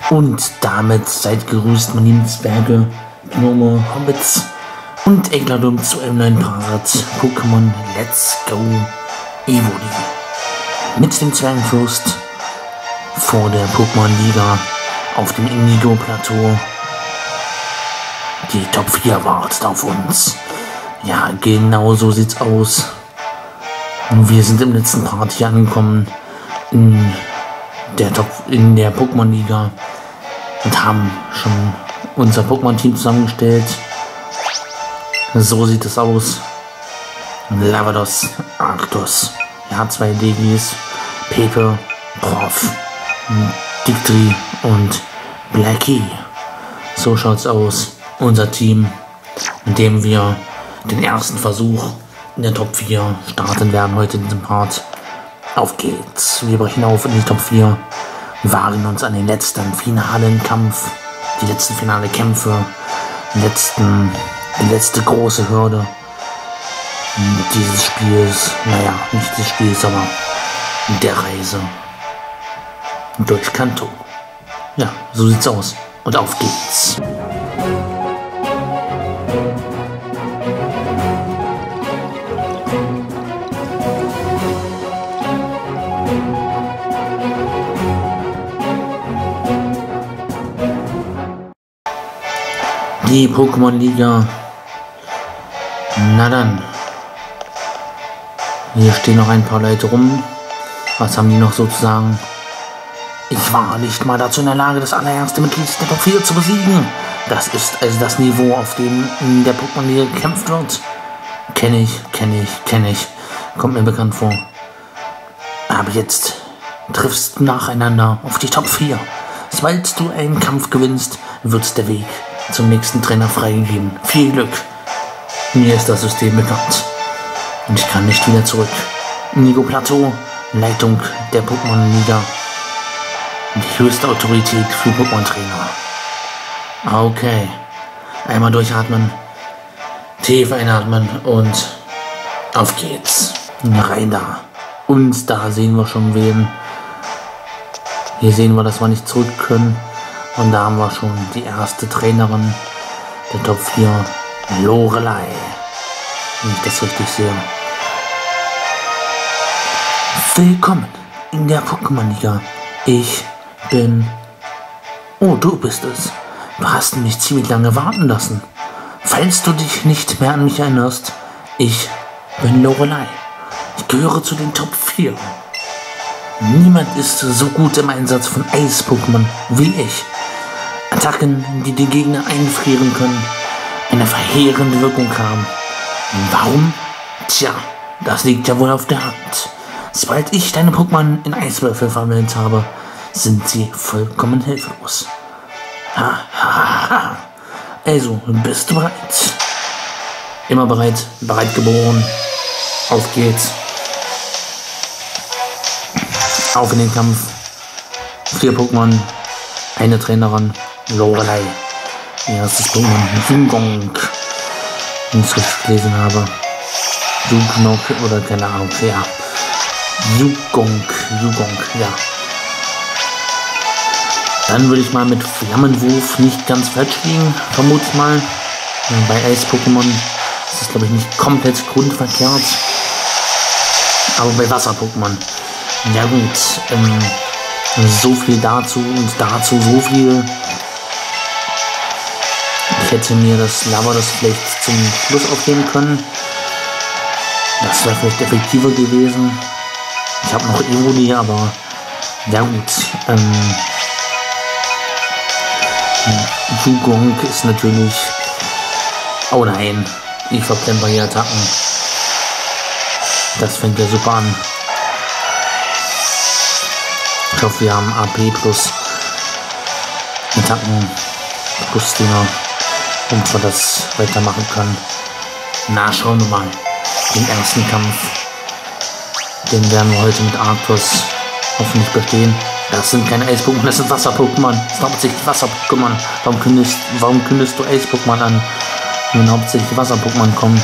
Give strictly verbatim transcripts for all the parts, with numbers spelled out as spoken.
Und damit seid gegrüßt, meine Zwerge, Gnome, Hobbits und Egladum zu einem neuen Part Pokémon Let's Go Evoli. Mit dem Zwergenfürst vor der Pokémon-Liga auf dem Indigo-Plateau. Die Top vier wartet auf uns. Ja, genau so sieht's aus. Wir sind im letzten Part hier angekommen in der Top in der Pokémon-Liga und haben schon unser Pokémon-Team zusammengestellt. So sieht es aus. Lavados, Arctos, ja, zwei Legis, Pepe, Prof, Dictri und Blackie. So schaut's aus. Unser Team, mit dem wir den ersten Versuch in der Top vier starten werden heute in diesem Part. Auf geht's. Wir brechen auf in die Top vier. Wir wagen uns an den letzten finalen Kampf, die letzten finale Kämpfe, die, letzten, die letzte große Hürde dieses Spiels. Naja, nicht des Spiels, aber der Reise durch Kanto. Ja, so sieht's aus. Und auf geht's. Die Pokémon-Liga. Na dann. Hier stehen noch ein paar Leute rum. Was haben die noch so zu sagen? Ich war nicht mal dazu in der Lage, das allererste Mitglied der Top vier zu besiegen. Das ist also das Niveau, auf dem in der Pokémon-Liga gekämpft wird. Kenne ich, kenne ich, kenne ich. Kommt mir bekannt vor. Aber jetzt triffst du nacheinander auf die Top vier. Sobald du einen Kampf gewinnst, wird der Weg zum nächsten Trainer freigegeben. Viel Glück. Mir ist das System bekannt. Und ich kann nicht wieder zurück. Indigo Plateau, Leitung der Pokémon-Liga. Die höchste Autorität für Pokémon-Trainer. Okay. Einmal durchatmen. Tief einatmen und auf geht's. Rein da. Und da sehen wir schon wen. Hier sehen wir, dass wir nicht zurück können. Und da haben wir schon die erste Trainerin der Top vier, Lorelei. Wenn ich das richtig sehe. Willkommen in der Pokémon-Liga. Ich bin... Oh, du bist es. Du hast mich ziemlich lange warten lassen. Falls du dich nicht mehr an mich erinnerst, ich bin Lorelei. Ich gehöre zu den Top vier. Niemand ist so gut im Einsatz von Eis-Pokémon wie ich. Attacken, die die Gegner einfrieren können, eine verheerende Wirkung haben. Warum? Tja, das liegt ja wohl auf der Hand. Sobald ich deine Pokémon in Eiswürfel verwandelt habe, sind sie vollkommen hilflos. Ha, ha, ha. Also, bist du bereit? Immer bereit, bereit geboren. Auf geht's. Auf in den Kampf. Vier Pokémon, eine Trainerin, Lorelei. Erstes Pokémon, Jugong. Wenn ich es richtig gelesen habe. Jugnok oder keine Ahnung, ja. Jugong, Jugong, ja. Dann würde ich mal mit Flammenwurf nicht ganz falsch liegen, vermute ich mal. Bei Eis-Pokémon ist das, glaube ich, nicht komplett grundverkehrt. Aber bei Wasser-Pokémon, ja gut, ähm, so viel dazu und dazu so viel. Ich hätte mir das Lavados vielleicht zum Schluss aufheben können. Das wäre vielleicht effektiver gewesen. Ich habe noch Evoli, aber ja gut. Ähm, Jugong ist natürlich... Oh nein, ich verbrenne hier Attacken. Das fängt ja super an. Ich hoffe, wir haben A P plus Attacken plus Dinger, und wir das weitermachen können. Na, schauen wir mal. Den ersten Kampf, den werden wir heute mit Arctos hoffentlich bestehen. Das sind keine Eis-Pokémon, das sind Wasser-Pokémon. Das sind hauptsächlich Wasser-Pokémon. Warum kündigst, warum kündigst du Eis-Pokémon an, wenn hauptsächlich Wasser-Pokémon kommen?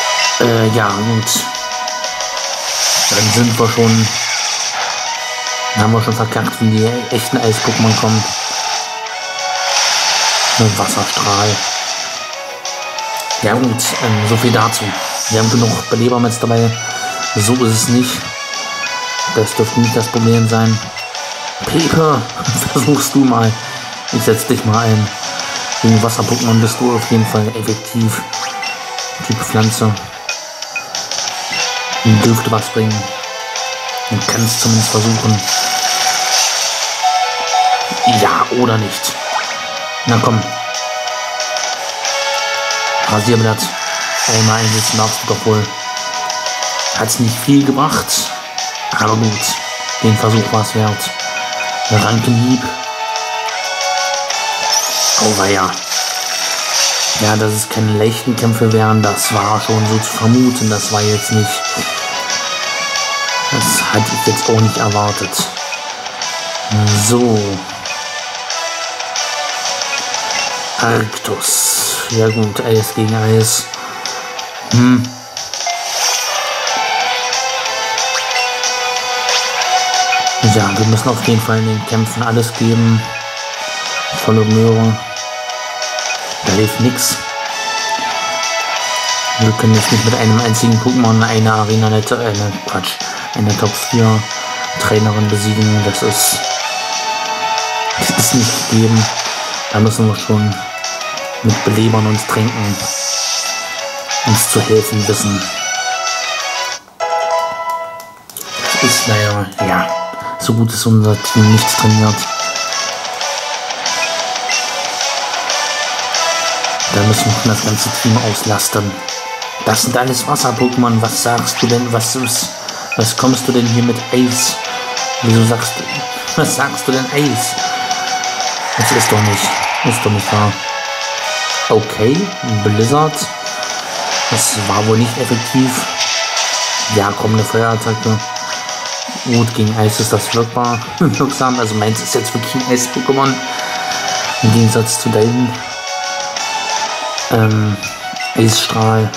Äh, ja, gut. Dann sind wir schon Dann haben wir schon verkackt, wenn die echten Eis-Pokémon kommen. Ein Wasserstrahl. Ja gut, ähm, so viel dazu. Wir haben genug Beleber mit dabei. So ist es nicht. Das dürfte nicht das Problem sein. Pepe, versuchst du mal. Ich setze dich mal ein. Gegen Wasser-Pokémon bist du auf jeden Fall effektiv. Typ Pflanze. Dürfte was bringen. Du kannst zumindest versuchen. Ja, oder nicht. Na komm. Rasierblatt. Einmal einsetzen darfst du doch wohl. Hat's nicht viel gebracht. Aber gut. Den Versuch war es wert. Rankenhieb. Auweia. Ja, dass es keine leichten Kämpfe wären, das war schon so zu vermuten. Das war jetzt nicht... Das hatte ich jetzt auch nicht erwartet. So. Arctos. Ja gut, Eis gegen Eis. Hm. Ja, wir müssen auf jeden Fall in den Kämpfen alles geben. Volle Möhre. Da hilft nichts. Wir können jetzt nicht mit einem einzigen Pokémon eine Arena, eine, eine Quatsch, eine Top vier Trainerin besiegen. Das ist, das ist nicht gegeben. Da müssen wir schon mit Belebern und Tränken uns zu helfen wissen. Das ist, naja, ja, so gut ist unser Team nicht trainiert. Da müssen wir das ganze Team auslasten. Das sind alles Wasser-Pokémon. Was sagst du denn? Was ist, was kommst du denn hier mit Eis? Wieso sagst du, was sagst du denn Eis? Das ist doch nicht, ist doch nicht wahr. Okay, Blizzard. Das war wohl nicht effektiv. Ja, komm, eine Feuerattacke. Gut, gegen Eis ist das wirkbar, wirksam. Also meins ist jetzt wirklich ein Eis-Pokémon. Im Gegensatz zu deinen. Ähm, Eisstrahl.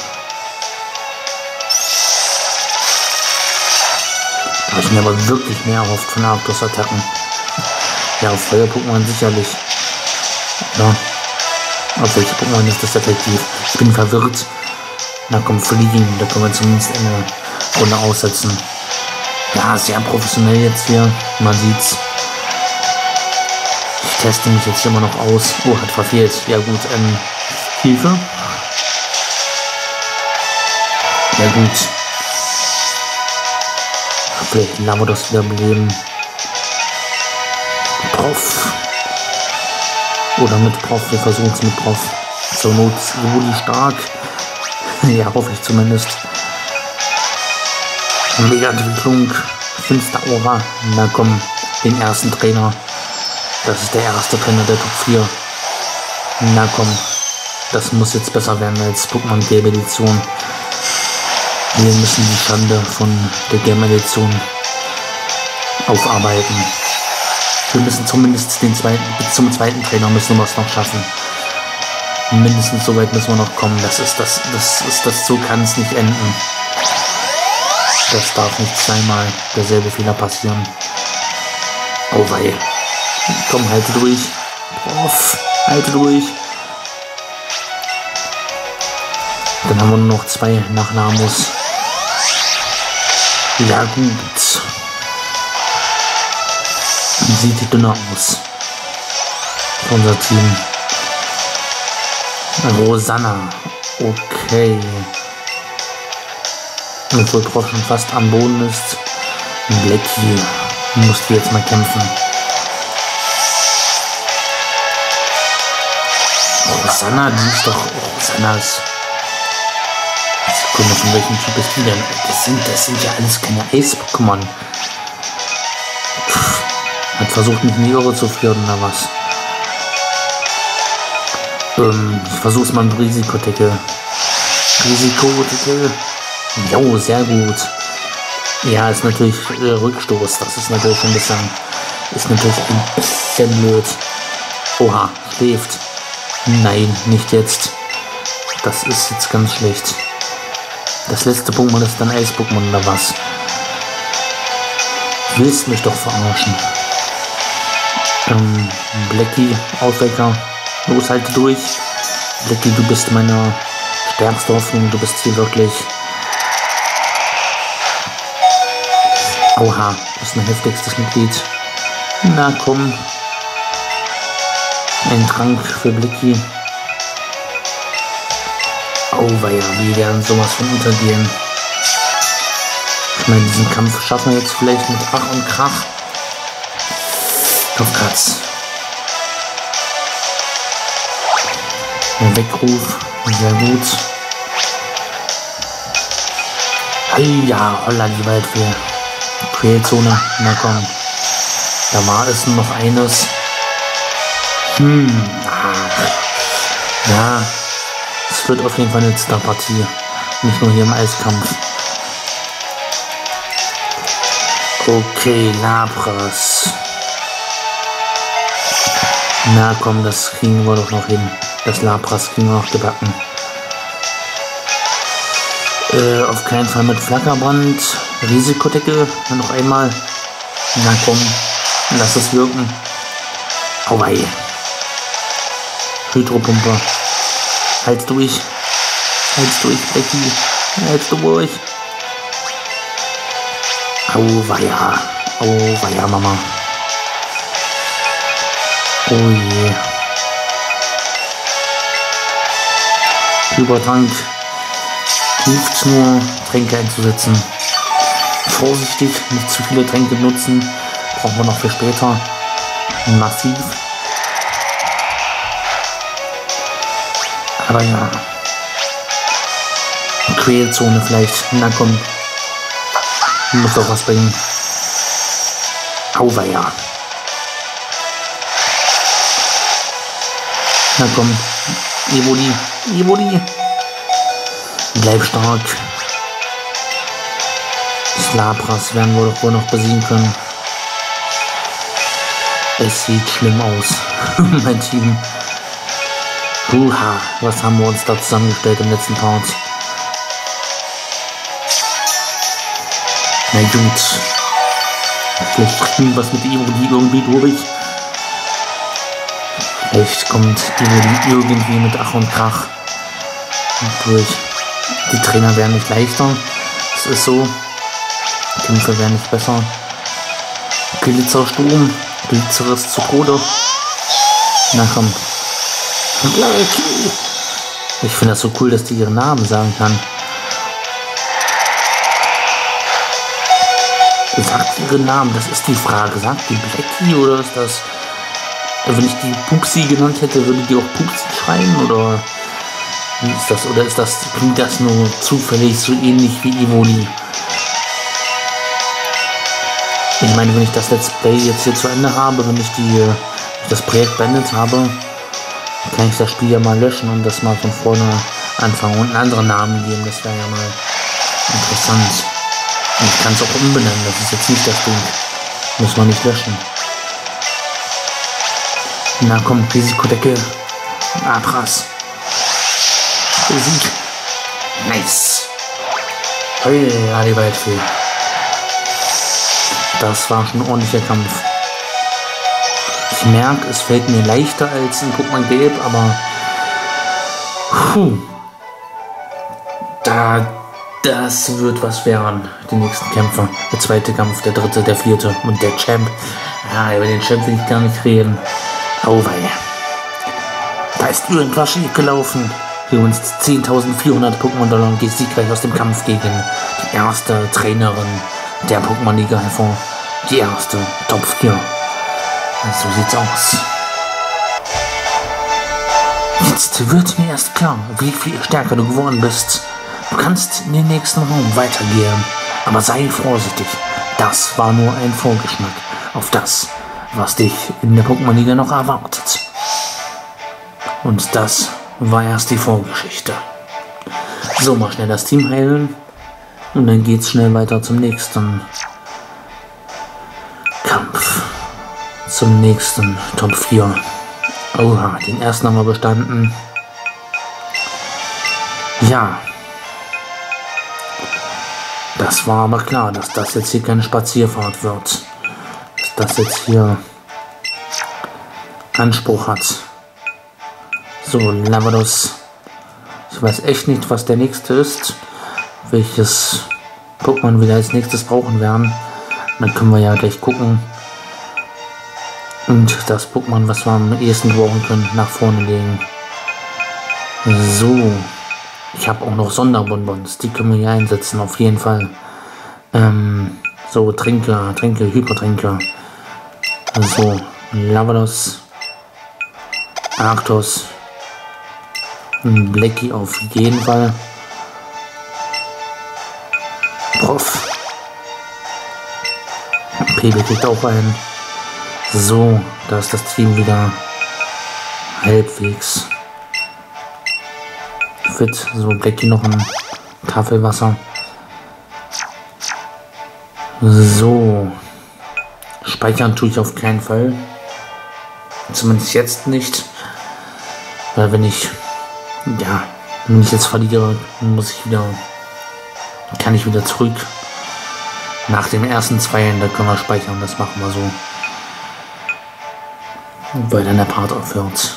Da habe ich mir aber wirklich mehr erhofft von Arctos-Attacken. Ja, auf Feuer-Pokémon sicherlich. Ja. Auf welche Pokémon ist das effektiv? Ich bin verwirrt. Na komm, Fliegen. Da können wir zumindest eine Runde aussetzen. Ja, sehr professionell jetzt hier. Man sieht's. Ich teste mich jetzt immer noch aus. Oh, hat verfehlt. Ja gut, ähm, Hilfe. Ja gut. Vielleicht Lavados wieder beleben. Prof. Oder mit Prof. Wir versuchen es mit Prof. Zur Not ist Rudi stark. Ja, hoffe ich zumindest. Mega-Entwicklung. Finster Aura. Na komm, den ersten Trainer. Das ist der erste Trainer der Top vier. Na komm. Das muss jetzt besser werden als Pokémon Gelbe Edition. Wir müssen die Schande von der Gelben Edition aufarbeiten. Wir müssen zumindest den zweiten, bis zum zweiten Trainer müssen wir es noch schaffen. Mindestens so weit müssen wir noch kommen. Das ist das, das ist das, so kann es nicht enden. Das darf nicht zweimal derselbe Fehler passieren. Oh wei. Komm, halte durch. Prof, halte durch. Dann haben wir nur noch zwei Nachnamos. Ja gut. Sieht dünner aus. Unser Team. Rosanna. Okay. Obwohl Prof schon fast am Boden ist. Blackie. Musst du jetzt mal kämpfen. Rosanna, die ist doch... Rosanna ist... Sekunde, von welchem Typ ist die denn? Das sind, das sind ja alles keine Eis-Pokémon. Hat versucht, mich in die Irre zu führen, oder was? Ähm, ich versuch's mal mit Risikodeckel. Risikodeckel. Jo, sehr gut. Ja, ist natürlich äh, Rückstoß. Das ist natürlich ein bisschen... Ist natürlich ein bisschen blöd. Oha, schläft. Nein, nicht jetzt. Das ist jetzt ganz schlecht. Das letzte Pokémon ist dann Eis-Pokémon oder was? willst mich doch verarschen. Ähm, Blackie, Aufwecker, los, halte durch. Blackie, du bist meine stärkste Hoffnung, du bist hier wirklich... Oha, das ist ein heftigstes Mitglied. Na komm. Ein Trank für Blackie. Auweia, wir werden sowas von untergehen. Ich meine, diesen Kampf schaffen wir jetzt vielleicht mit Ach und Krach. Kopfkratz. Ein Weckruf. Sehr gut. Ja, holla die Waldfee. Quälzone. Na komm. Da war es noch eines. Hm. Ach. Ja. Es wird auf jeden Fall eine Zitterpartie. Nicht nur hier im Eiskampf. Okay, Lapras. Na komm, das kriegen wir doch noch hin. Das Lapras kriegen wir noch gebacken. Äh, auf keinen Fall mit Flackerbrand. Risikodecke. Noch einmal. Na komm, lass es wirken. Auwei. Hydropumpe. Halt's durch. Halt's durch, Blackie. Halt's durch. Auweia. Auweia, Mama. Oh je. Übertrank. Hilft nur, Tränke einzusetzen. Vorsichtig, nicht zu viele Tränke nutzen. Brauchen wir noch für später. Massiv. Aber ja. Quälzone vielleicht. Na komm. Muss doch was bringen. Auweia. Na komm. Evoli. Evoli. Bleib stark. Das Lapras werden wir doch wohl noch besiegen können. Es sieht schlimm aus. Mein Team. Uha, was haben wir uns da zusammengestellt im letzten Part? Na gut. Vielleicht kriegen wir was mit Evoli irgendwie durch. Vielleicht kommt Evoli irgendwie mit Ach und Krach durch. Die Trainer werden nicht leichter. Es ist so. Die Kämpfe werden nicht besser. Glitzersturm. Glitzer ist zu Tode. Na komm. Ich finde das so cool, dass die ihren Namen sagen kann. Sagt ihren Namen, das ist die Frage. Sagt die Blackie oder ist das... Wenn ich die Pupsi genannt hätte, würde die auch Pupsi schreien? Oder wie ist das? Oder ist das, klingt das nur zufällig so ähnlich wie Evoli? Ich meine, wenn ich das Let's Play jetzt hier zu Ende habe, wenn ich die, das Projekt beendet habe, kann ich das Spiel ja mal löschen und das mal von vorne anfangen und einen anderen Namen geben. Das wäre ja mal interessant. Und ich kann es auch umbenennen, das ist jetzt nicht das Ding. Muss man nicht löschen. Na komm, Risikodecke. Lapras. Sieg. Nice. Hey, ja, die Waldfee. Das war schon ein ordentlicher Kampf. Ich merke, es fällt mir leichter als in Pokémon Gelb, aber puh, da, das wird was werden, die nächsten Kämpfe. Der zweite Kampf, der dritte, der vierte und der Champ. Ja, über den Champ will ich gar nicht reden. Auweia. Da ist irgendwas schief gelaufen. Wir uns zehntausendvierhundert Pokémon-Dollar und geht siegreich aus dem Kampf gegen die erste Trainerin der Pokémon-Liga hervor. Die erste Top vier. So sieht's aus. Jetzt wird mir erst klar, wie viel stärker du geworden bist. Du kannst in den nächsten Raum weitergehen. Aber sei vorsichtig. Das war nur ein Vorgeschmack auf das, was dich in der Pokémon-Liga noch erwartet. Und das war erst die Vorgeschichte. So, mal schnell das Team heilen. Und dann geht's schnell weiter zum nächsten Kampf. Zum nächsten Top vier. Oha, den ersten haben wir bestanden. Ja. Das war aber klar, dass das jetzt hier keine Spazierfahrt wird. das jetzt hier Anspruch hat. So, Lavados. Ich weiß echt nicht, was der nächste ist. Welches Pokémon wir als nächstes brauchen werden. Dann können wir ja gleich gucken. Und das Pokémon, was wir am ehesten brauchen können, nach vorne legen. So. Ich habe auch noch Sonderbonbons. Die können wir hier einsetzen, auf jeden Fall. Ähm, so, Trinker, Tränke, Hypertränke. So, Lavados. Arctos. Blackie auf jeden Fall. Prof. P B kriegt auch ein. So, da ist das Team wieder halbwegs fit. So, Blackie noch ein Tafelwasser. So. Speichern tue ich auf keinen Fall. Zumindest jetzt nicht. Weil wenn ich, ja, wenn ich jetzt verliere, muss ich wieder, kann ich wieder zurück. Nach den ersten zwei, da können wir speichern, das machen wir so. Weil dann der Part aufhört.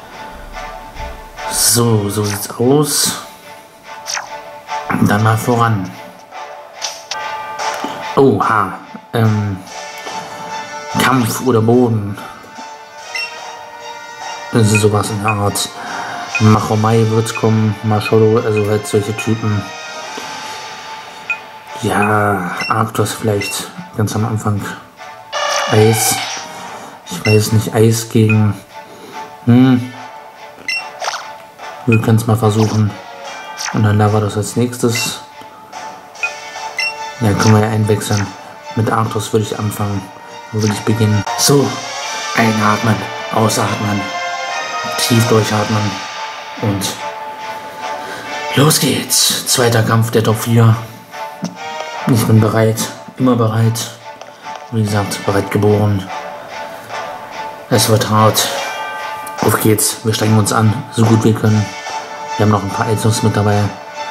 So, so sieht's aus. Dann mal voran. Oha. Ähm, Kampf oder Boden. Also sowas in der Art. Machomai wird kommen. Masholo, also halt solche Typen. Ja, Arctos vielleicht ganz am Anfang. Eis. Ich weiß nicht, Eis gegen... Hm. Wir können es mal versuchen. Und dann Lavados als nächstes. Ja, können wir ja einwechseln. Mit Arctos würde ich anfangen. Dann würde ich beginnen. So, einatmen, ausatmen, tief durchatmen und los geht's. Zweiter Kampf der Top vier. Ich bin bereit, immer bereit. Wie gesagt, bereit geboren. Es wird hart. Auf geht's. Wir strengen uns an, so gut wir können. Wir haben noch ein paar Items mit dabei.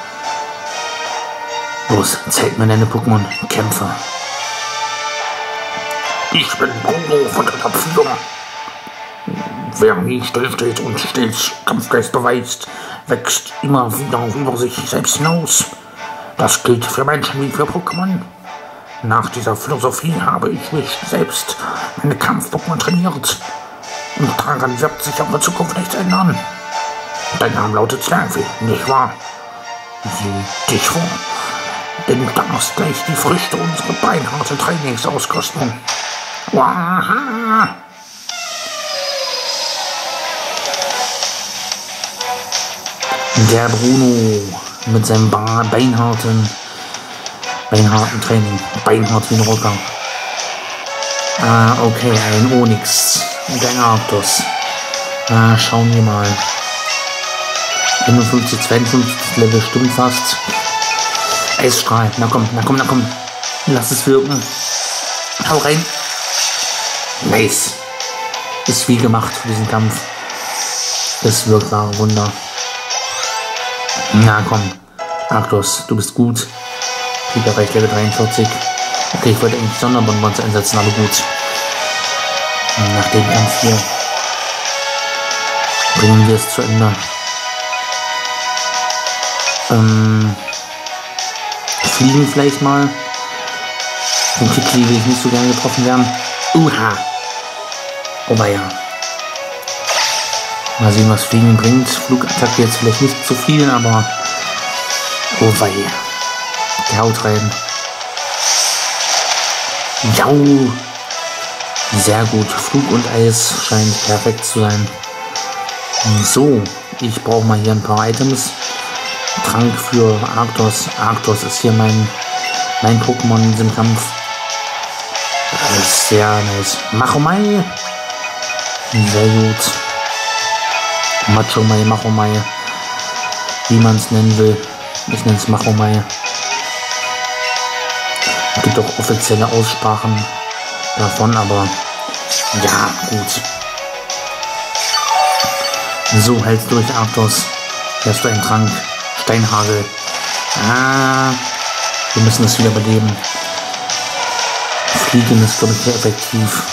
Los, zeig mir deine Pokémon. Kämpfe. Ich bin Bruno von der Top vier. Wer nie stillsteht und stets Kampfgeist beweist, wächst immer wieder über sich selbst hinaus. Das gilt für Menschen wie für Pokémon. Nach dieser Philosophie habe ich mich selbst meine Kampf-Pokémon trainiert. Und daran wird sich auch in Zukunft nichts ändern. Dein Name lautet Slanfy, nicht wahr? Sieh dich vor, denn du darfst gleich die Früchte unserer beinharten Trainings auskosten. Waha! Der Bruno mit seinem beinharten, beinharten Training. Beinhart wie ein Rocker. Ah, okay, ein Onyx. Und ein Arctos. Ah, schauen wir mal. einundfünfzig, zweiundfünfzig Level stimmt fast. Eisstrahl. Na komm, na komm, na komm. Lass es wirken. Hau rein. Nice. Ist wie gemacht für diesen Kampf. Das wirkt wahre Wunder. Na komm. Arctos, du bist gut. Krieg erreicht Level dreiundvierzig. Okay, ich wollte eigentlich Sonderbonbons einsetzen, aber gut. Nach dem Kampf hier bringen wir es zu Ende. Ähm, fliegen vielleicht mal. Den Kikli will ich nicht so gerne getroffen werden. Uha! Oh ja. Mal sehen, was Fliegen bringt. Flugattacke jetzt vielleicht nicht zu viel, aber oh wei. Der haut rein. Jau! Sehr gut. Flug und Eis scheint perfekt zu sein. So, ich brauche mal hier ein paar Items. Trank für Arctos. Arctos ist hier mein, mein Pokémon in diesem Kampf. Das ist sehr nice. Machomai. Sehr gut. Machomai, Machomai. Wie man es nennen will. Ich nenne es Machomai. Es gibt auch offizielle Aussprachen davon, aber ja, gut. So, hältst durch, Arctos. Hier hast du einen Trank. Steinhagel. Ah, wir müssen das wieder beleben. Fliegen ist, glaube ich, sehr effektiv.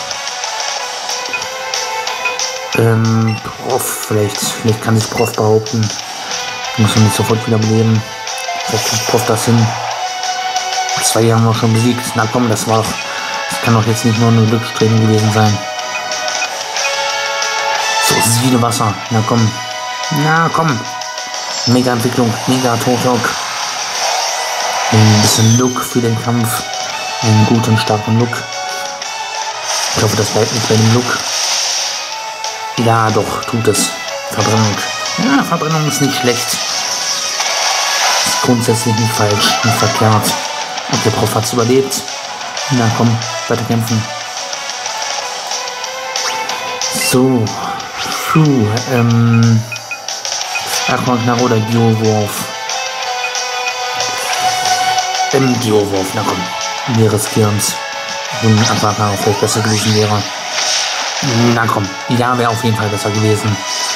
Ähm, Prof, vielleicht, vielleicht kann sich Prof behaupten. Muss man nicht sofort wieder beleben. Vielleicht kriegt Prof das hin. Zwei Jahre noch schon besiegt. Na komm, das war doch. Das kann doch jetzt nicht nur eine Glückssträhne gewesen sein. So, Siede Wasser. Na komm. Na komm. Mega Entwicklung. Mega Totok. Ein bisschen Look für den Kampf. Einen guten, starken Look. Ich hoffe, das bleibt nicht bei dem Look. Ja, doch, tut es. Verbrennung. Ja, Verbrennung ist nicht schlecht. Ist grundsätzlich nicht falsch, nicht verkehrt. Und der Prof hat es überlebt. Na komm, weiter kämpfen. So. Puh, ähm. Aquaknarre oder Geowurf? Ähm, Geowurf, na komm. Wir riskieren es. Wenn Aquaknarre vielleicht besser gewesen wäre. Na komm, ja, wäre auf jeden Fall besser gewesen.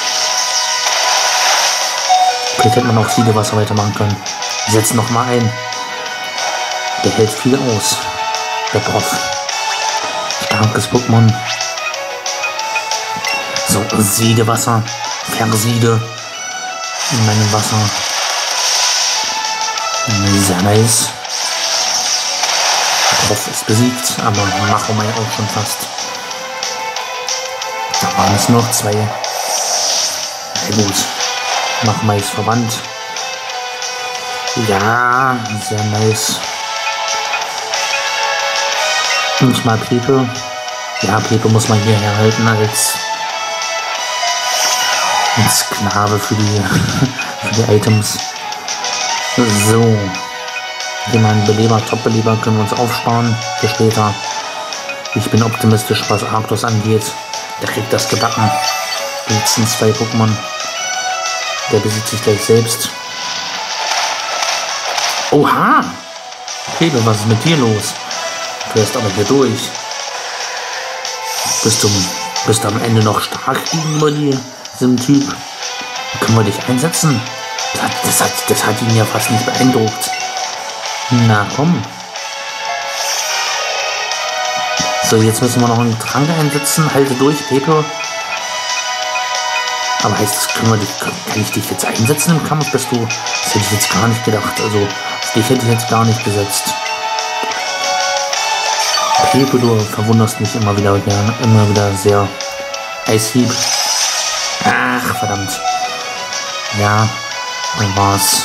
Vielleicht hätte man auch Siedewasser weitermachen können. Wir setzen noch mal ein. Der hält viel aus. Der Prof. Starkes Pokémon. So, Siedewasser. Versiede. In meinem Wasser. Sehr nice. Der Prof ist besiegt, aber Machomai auch schon fast. Da waren es noch zwei. Na gut. Machomai ist verwandt. Ja, sehr nice. Nicht mal Pepe. Ja, Pepe muss man hier herhalten als, als Sklave für die, für die Items. So. Den Beleber, Top-Beleber können wir uns aufsparen für später. Ich bin optimistisch, was Arctos angeht. Der kriegt das gebacken. Die letzten zwei Pokémon. Der besiegt sich gleich selbst. Oha! Pepe, was ist mit dir los? Du fährst aber hier durch. Bist du, bist du am Ende noch stark gegenüber diesem Typ? Können wir dich einsetzen? Das hat, das, hat, das hat ihn ja fast nicht beeindruckt. Na komm. So, jetzt müssen wir noch einen Trank einsetzen. Halte durch, Pepe. Aber heißt das, können wir dich, kann ich dich jetzt einsetzen im Kampf? Bist du, das hätte ich jetzt gar nicht gedacht. Also, auf dich hätte ich jetzt gar nicht gesetzt. Pepe, du verwunderst mich immer wieder gerne, immer wieder sehr. Eishieb. Ach, verdammt. Ja, dann war's.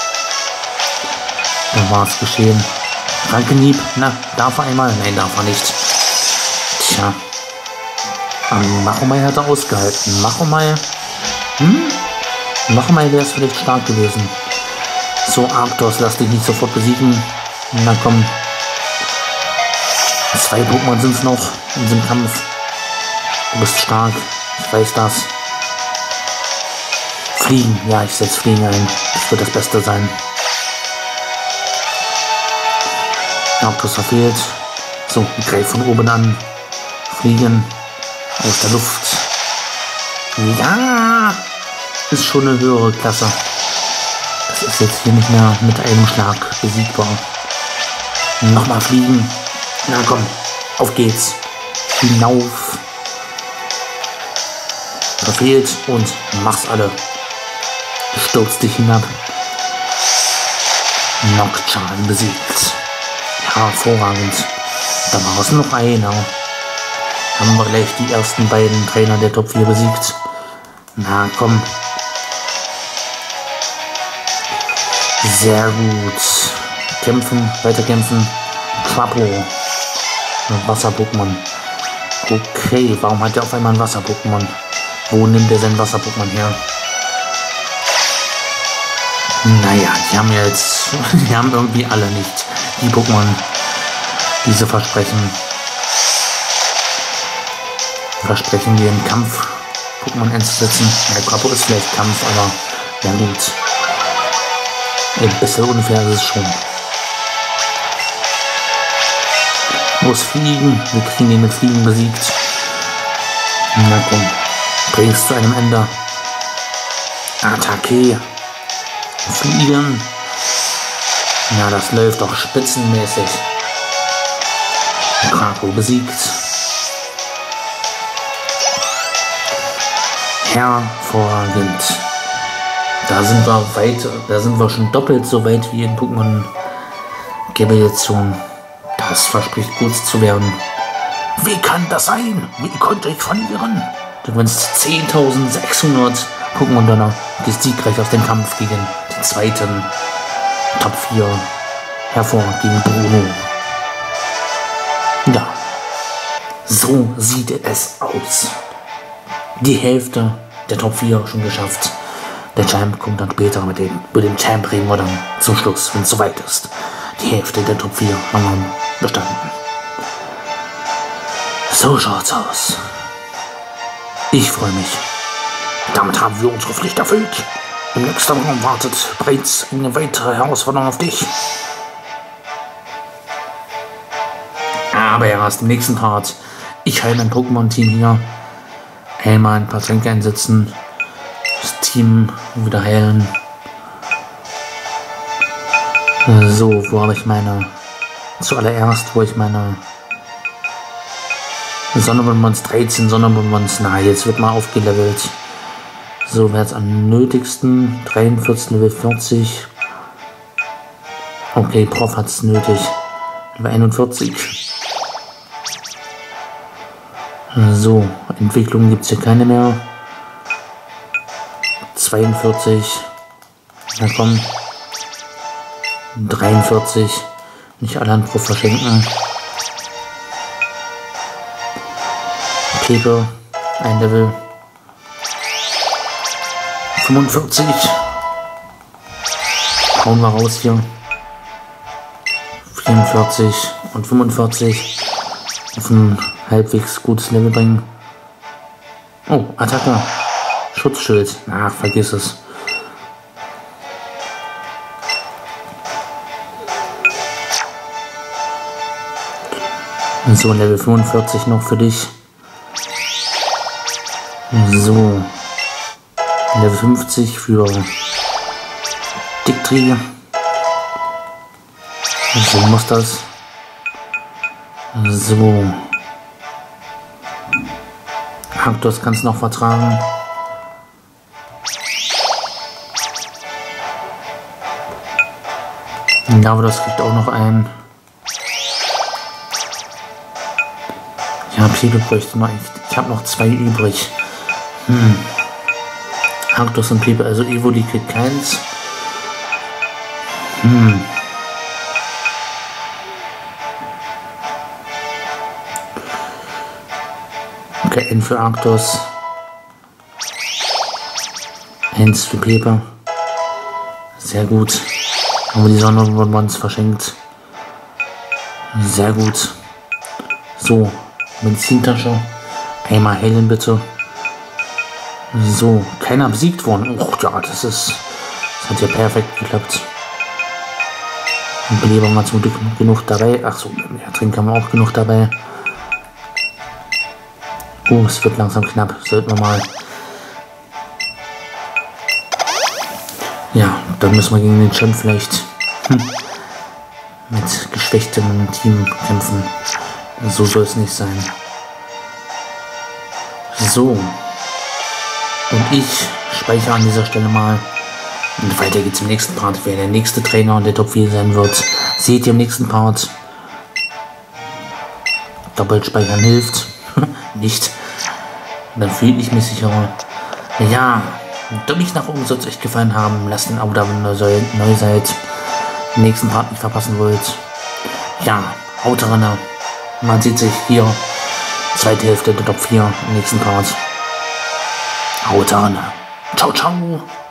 Dann war's geschehen. Rankenhieb, na, darf er einmal? Nein, darf er nicht. Tja. Ähm, Machomai hat er ausgehalten. Machomai. Hm? Machomai wäre es vielleicht stark gewesen. So, Arctos, lass dich nicht sofort besiegen. Na komm. Zwei Pokémon sind es noch in diesem Kampf. Du bist stark. Ich weiß das. Fliegen. Ja, ich setze Fliegen ein. Das wird das Beste sein. Arctos verfehlt. So, ich greife von oben an. Fliegen. Aus der Luft. Ja! Ist schon eine höhere Klasse. Das ist jetzt hier nicht mehr mit einem Schlag besiegbar. Nochmal fliegen. Na komm, auf geht's. Hinauf. Verfehlt und mach's alle. Stürzt dich hinab. Nocturne besiegt. Ja, hervorragend. Da war es noch einer. Haben wir gleich die ersten beiden Trainer der Top vier besiegt. Na komm. Sehr gut. Kämpfen, weiterkämpfen. Trapo. Wasser-Pokémon. Okay, warum hat er auf einmal ein Wasser-Pokémon? Wo nimmt er sein Wasser-Pokémon her? Naja, die haben ja jetzt, die haben irgendwie alle nicht die Pokémon, diese Versprechen. Versprechen wir im Kampf Pokémon einzusetzen. Ja, Quapo ist vielleicht Kampf, aber ja gut. Ein bisschen unfair ist es schon. Muss fliegen. Wir kriegen ihn mit Fliegen besiegt. Na komm. Bringst zu einem Ende. Attacke. Fliegen. Na, das läuft doch spitzenmäßig. Draco besiegt. Hervorragend. Da sind wir weit, da sind wir schon doppelt so weit wie in Pokémon Generation. Das verspricht gut zu werden. Wie kann das sein? Wie konnte ich verlieren? Du gewinnst zehntausendsechshundert Pokémon-Dollar, gehst siegreich aus dem Kampf gegen den zweiten Top vier hervor gegen Bruno. Ja, so sieht es aus. Die Hälfte der Top vier schon geschafft. Der Champ kommt dann später, mit dem, mit dem Champ reden wir dann zum Schluss, wenn es soweit ist. Die Hälfte der Top vier haben wir bestanden. So schaut's aus. Ich freue mich. Damit haben wir unsere Pflicht erfüllt. Im nächsten Raum wartet bereits eine weitere Herausforderung auf dich. Aber erst im nächsten Part. Ich heile mein Pokémon-Team hier. Einmal ein paar Tränke einsetzen. Das Team wieder heilen. So, wo habe ich meine... Zuallererst, wo ich meine... Sonnenbonbons, dreizehn Sonnenbonbons. Na, jetzt wird mal aufgelevelt. So, wer jetzt am nötigsten? dreiundvierzig, Level vierzig. Okay, Prof hat es nötig. Level einundvierzig. So, Entwicklung gibt es hier keine mehr. zweiundvierzig. Na komm. dreiundvierzig. Nicht alle an Prof verschenken. Pepe, ein Level. fünfundvierzig. Hauen wir raus hier. vierundvierzig und fünfundvierzig. Auf ein halbwegs gutes Level bringen. Oh, Attacke. Schutzschild. Ach, vergiss es. So, Level fünfundvierzig noch für dich. So. Level fünfzig für Dickträger. So muss das. So. Arktos kann es noch vertragen. Lavados kriegt auch noch einen. Ja, Pepe bräuchte noch. Ich habe noch zwei übrig. Hm. Arktos und Pepe, also Evoli kriegt keins. Hm. Okay, N für Arktos. Eins für Pepe. Sehr gut. Haben wir die Sonnenbonbons verschenkt. Sehr gut. So, Medizintasche. Einmal heilen bitte. So, keiner besiegt worden. Oh ja, das ist. Das hat ja perfekt geklappt. Und Beleber haben wir zum Glück genug dabei. Ach so, ja, Trink haben wir auch genug dabei. Oh, es wird langsam knapp. Sollten wir mal. Ja, dann müssen wir gegen den Champ vielleicht hm, mit geschwächtem Team kämpfen. So soll es nicht sein. So. Und ich speichere an dieser Stelle mal. Und weiter geht's im nächsten Part. Wer der nächste Trainer und der Top vier sein wird, seht ihr im nächsten Part. Doppelt speichern hilft. Nicht. Dann fühle ich mich sicherer. Ja, deutlich nach oben soll es euch gefallen haben. Lasst ein Abo da, wenn ihr neu seid. Den nächsten Part nicht verpassen wollt. Ja, haut rein. Man sieht sich hier. Zweite Hälfte der Top vier im nächsten Part. Haut rein. Ciao, ciao.